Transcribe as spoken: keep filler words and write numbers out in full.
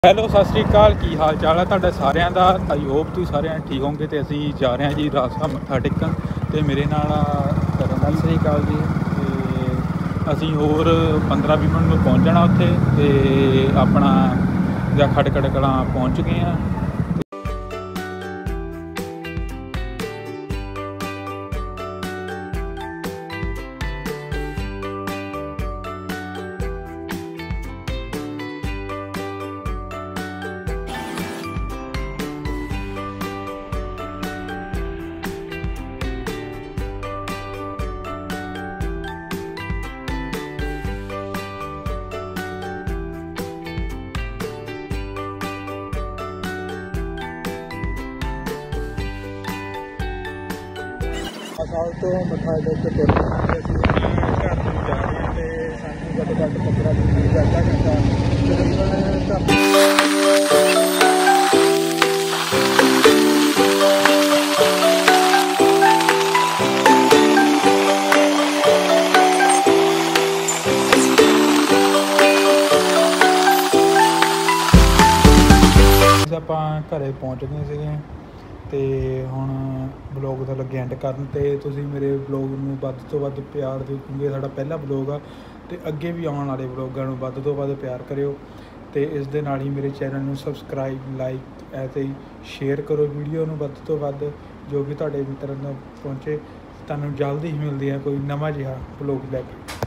Hello ਸਤਿ ਸ਼੍ਰੀ ਅਕਾਲ। ਕੀ ਹਾਲ ਚਾਲ ਹੈ ਤੁਹਾਡਾ ਸਾਰਿਆਂ ਦਾ। ਆਈ ਹੋਪ ਤੁਸੀਂ ਸਾਰਿਆਂ ਠੀਕ ਹੋਵੋਗੇ। ਤੇ ਅਸੀਂ ਜਾ ਰਹੇ ਹਾਂ ਜੀ ਰਾਸਤਾ ਮੱਥਾ ਟੇਕਣ ਤੇ ਮੇਰੇ ਨਾਲ ਕਰਨ। ਸਤਿ ਸ਼੍ਰੀ ਅਕਾਲ ਜੀ। ਤੇ ਅਸੀਂ ਹੋਰ ਪੰਦਰਾਂ ਵੀਹ ਮਿੰਟ ਨੂੰ ਪਹੁੰਚ ਜਾਣਾ ਉੱਥੇ ਤੇ ਆਪਣਾ ਜਾਂ ਖਟਕੜ ਕਲਾਂ ਪਹੁੰਚ ਗਏ ਹਾਂ। ਸਾਲ ਤੋਂ ਮੱਥਾ ਟੇਕ ਕੇ ਤੁਰ ਪਏ ਹਾਂ। ਅਸੀਂ ਘਰ ਨੂੰ ਜਾ ਰਹੇ ਹਾਂ ਅਤੇ ਸਾਨੂੰ ਘੱਟੋ ਘੱਟ ਪੰਦਰਾਂ ਵੀਹ ਮਿੰਟ ਅੱਧਾ ਘੰਟਾ ਤਕਰੀਬਨ ਆਪਾਂ ਘਰੇ ਪਹੁੰਚ ਗਏ ਸੀਗੇ ਤੇ ਹੁਣ ਬਲੌਗ ਦਾ ਲੱਗੇ ਐਂਡ ਕਰਨ। ਤੇ ਤੁਸੀਂ ਮੇਰੇ ਬਲੌਗ ਨੂੰ ਵੱਧ ਤੋਂ ਵੱਧ ਪਿਆਰ ਦਿਓ ਕਿਉਂਕਿ ਸਾਡਾ ਪਹਿਲਾ ਬਲੌਗ ਆ ਤੇ ਅੱਗੇ ਵੀ ਆਉਣ ਵਾਲੇ ਬਲੌਗਾਂ ਨੂੰ ਵੱਧ ਤੋਂ ਵੱਧ ਪਿਆਰ ਕਰਿਓ ਤੇ ਇਸ ਦੇ ਨਾਲ ਹੀ ਮੇਰੇ ਚੈਨਲ ਨੂੰ ਸਬਸਕ੍ਰਾਈਬ ਲਾਈਕ ਐਸੇ ਹੀ ਸ਼ੇਅਰ ਕਰੋ ਵੀਡੀਓ ਨੂੰ ਵੱਧ ਤੋਂ ਵੱਧ ਜੋ ਕਿ ਤੁਹਾਡੇ ਮਿੱਤਰਾਂ ਤੱਕ ਪਹੁੰਚੇ। ਤੁਹਾਨੂੰ ਜਲਦੀ ਹੀ ਮਿਲਦੀ ਹੈ ਕੋਈ ਨਵਾਂ ਜਿਹਾ ਬਲੌਗ ਲੈ ਕੇ।